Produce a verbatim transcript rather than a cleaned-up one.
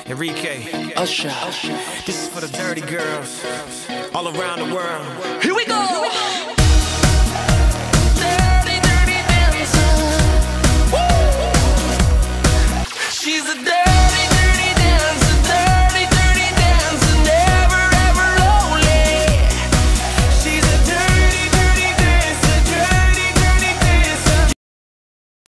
Enrique, Usher. this is for the dirty girls all around the world. Here we go.